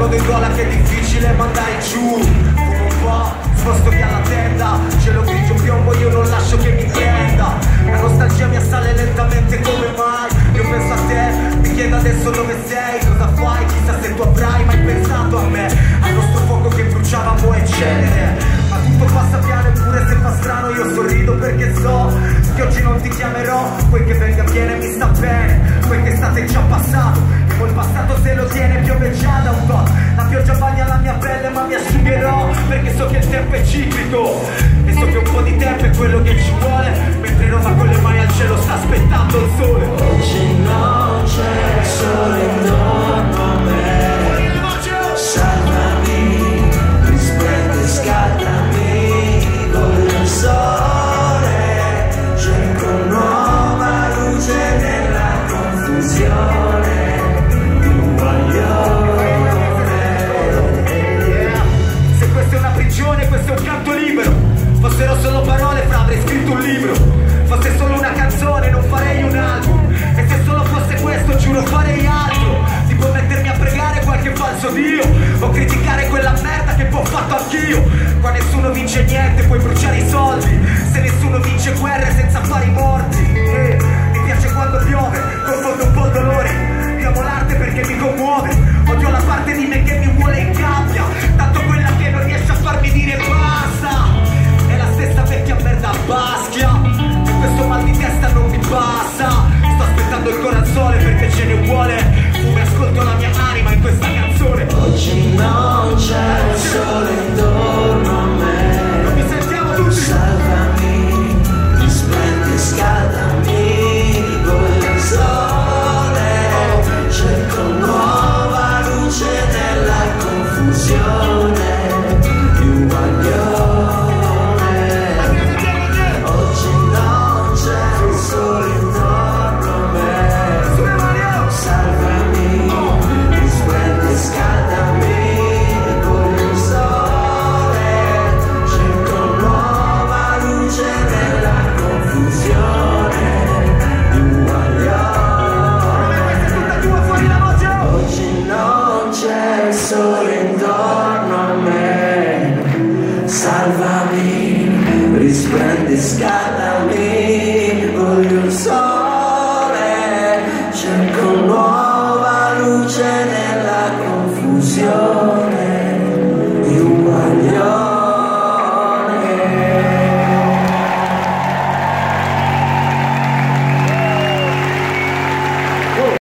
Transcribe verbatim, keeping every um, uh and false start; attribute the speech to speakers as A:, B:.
A: nodo in gola che è difficile mandare giù. Fumo un po', sposto via la tenda, cielo grigio piombo, io non lascio che mi prenda. La nostalgia mi assale lentamente come mai. Io penso a te, mi chiedo adesso dove sei, cosa fai, chissà se tu avrai mai pensato a me, al nostro fuoco che bruciava mo' e cenere. Ma tutto passa piano eppure se fa strano io sorrido perché so che oggi non ti chiamerò. Quel che venga viene mi sta bene, quel che è stato è già passato, e poi il passato se lo tiene piove già da un po'. La pioggia bagna la mia pelle ma mi asciugherò, perché so che il tempo è ciclico e so che un po' di tempo è quello che ci vuole, mentre Roma con le mani al cielo sta aspettando il sole.